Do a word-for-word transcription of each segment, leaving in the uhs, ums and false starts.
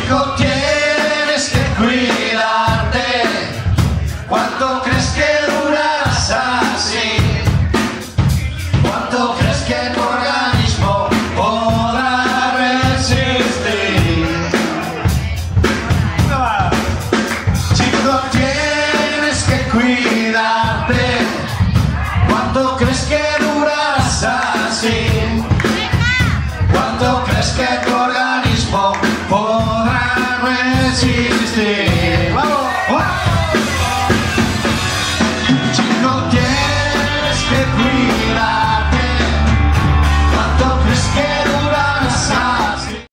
Chico, tienes que cuidarte. ¿Cuánto crees que durarás así? ¿Cuánto crees que tu organismo podrá resistir? Chico, tienes que cuidarte. ¿Cuánto crees que durarás así? ¿Cuánto crees que tu organismo podrá resistir? ¡Vamos! Chico, tienes que cuidarte. ¿Cuánto crees que durarás así?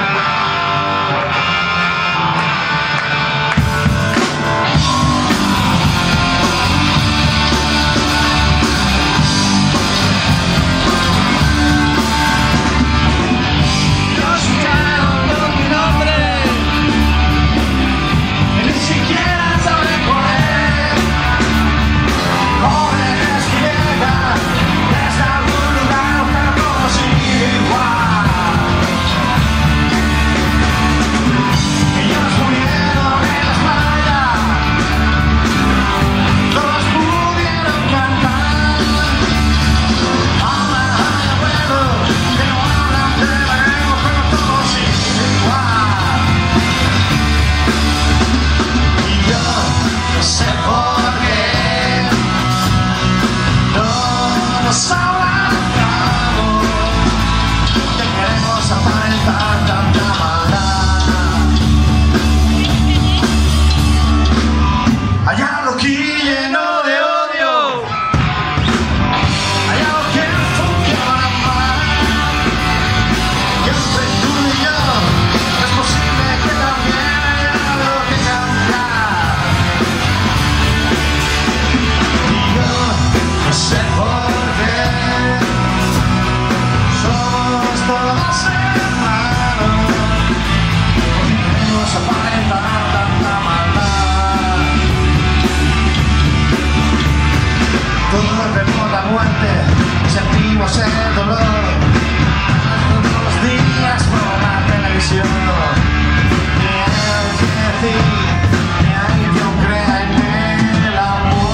El dolor todos los días por la televisión. Ni hay que decir, ni hay que creer en el amor.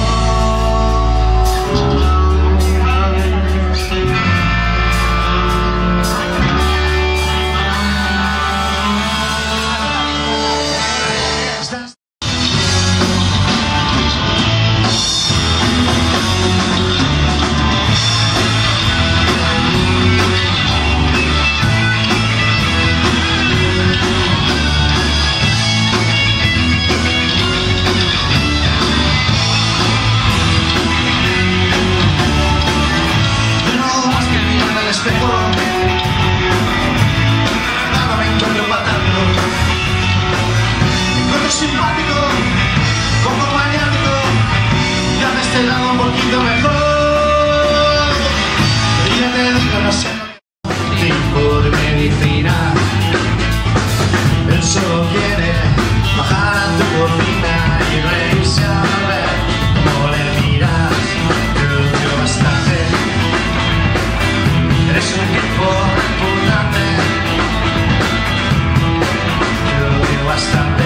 Simpático, poco maniático, ya me estoy dando un poquito mejor. Y ya te digo, no sé, tipo de medicina. Él solo quiere bajar a tu cocina y reírse a ver cómo le miras. Creo que bastante, eres un tipo repugnante. Creo que bastante.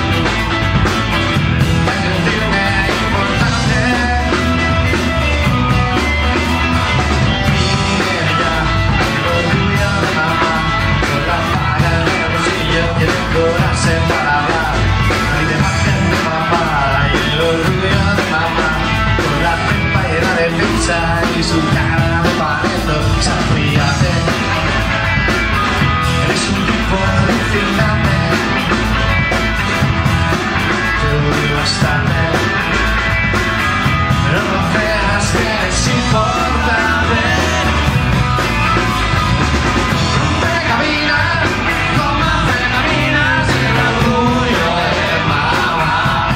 Y su cara de paleto se enfríate. Eres un tipo deficiente. Te odio bastante. Pero no creas que eres importante. Rompe caminas, como hace caminas el orgullo de mamá.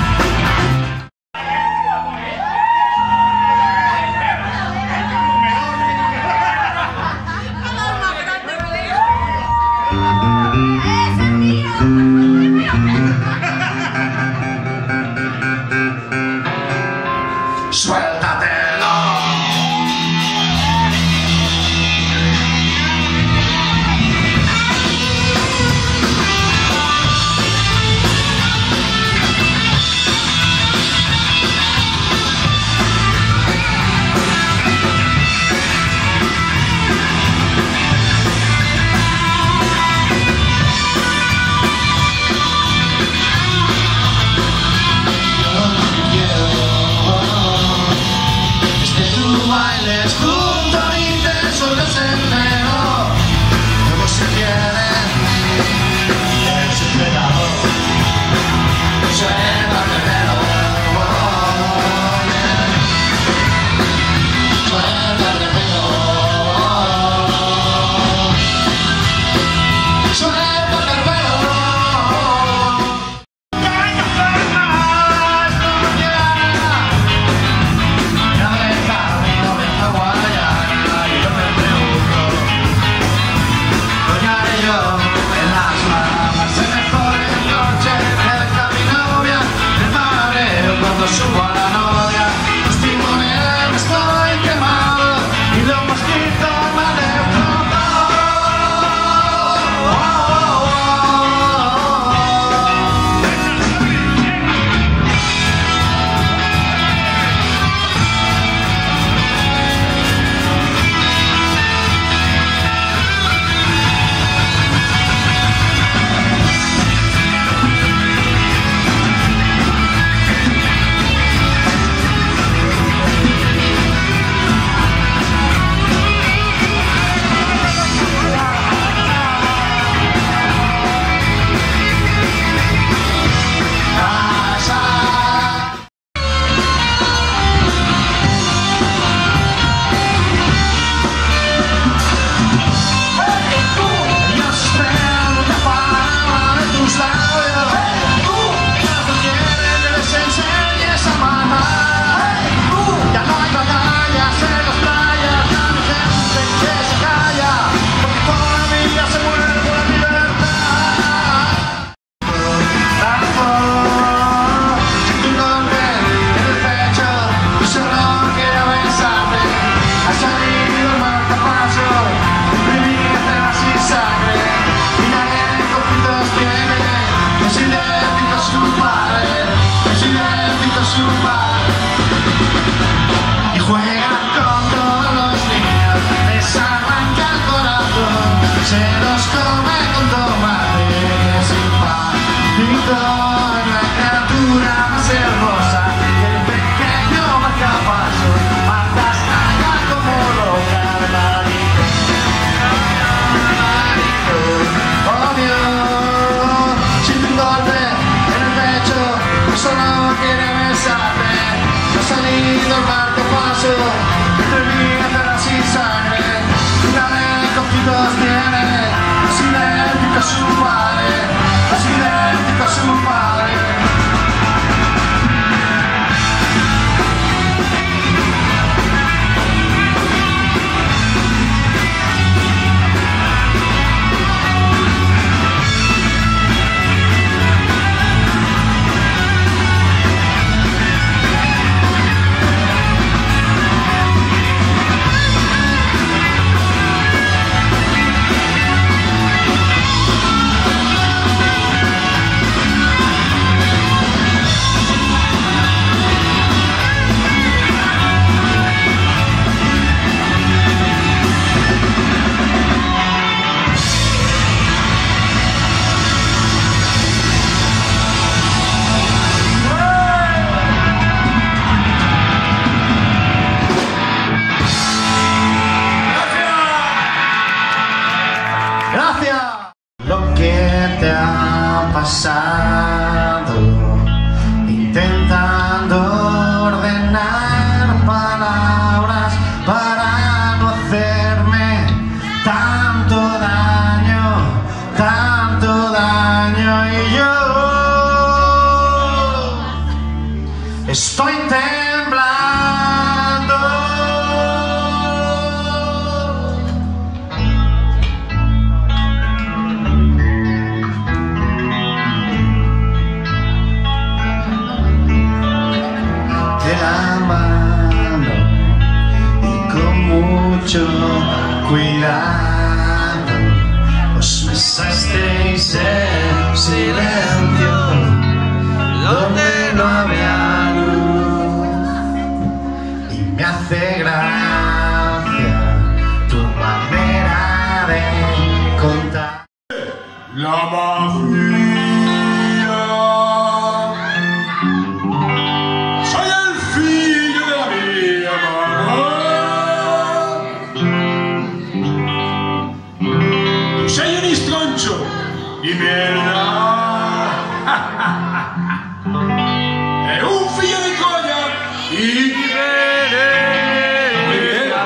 se los come con tomate sin pan. Y toda la criatura más hermosa que el pequeño marcapaso, fantasma como loca de marito. Oh Dios, sin un golpe en el pecho, solo quiere besarme. No ha salido el marcapaso, entre mí hacerá sin sangre. Una de cojitos tiene, es idéntico a su padre, es idéntico a su padre. Gracias. Lo que te ha pasado, intentando ordenar palabras para no hacerme tanto daño, tanto daño. Y yo estoy temblando. Mucho cuidado, os besasteis en silencio, donde no había luz. Y me hace gracia tu manera de contar. La magia. Soy el filho de la mía mamá. Di merda. È un figlio di coglione. Di Venezia.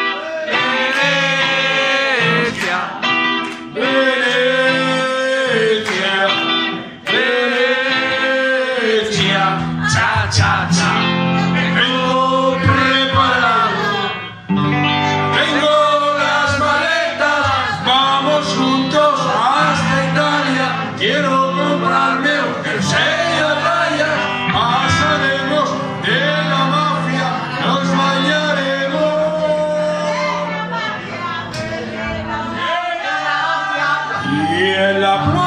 Venezia. Venezia. Venezia. Cha cha cha. Vengo preparado. Tengo las maletas. Vamos juntos hasta Italia. Quiero comprarme un jersey a rayas. Pasaremos de la mafia, nos bañaremos. Y en la playa.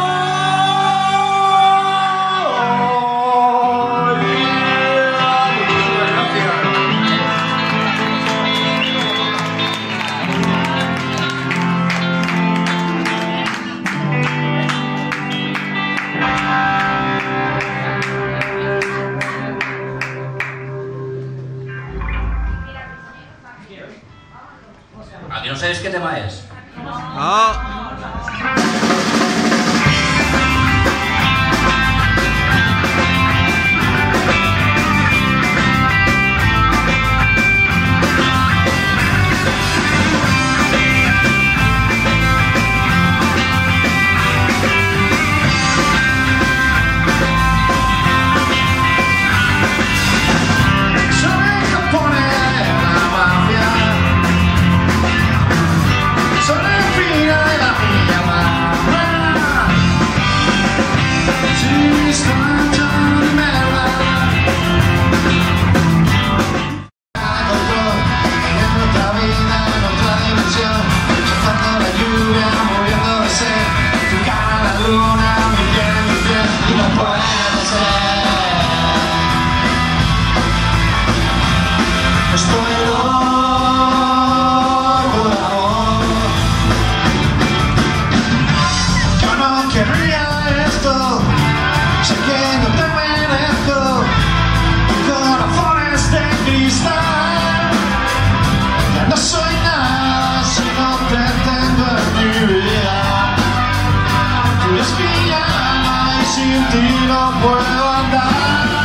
¿Aquí no sabéis qué tema es? No. Estoy loco de amor. no puedo andar.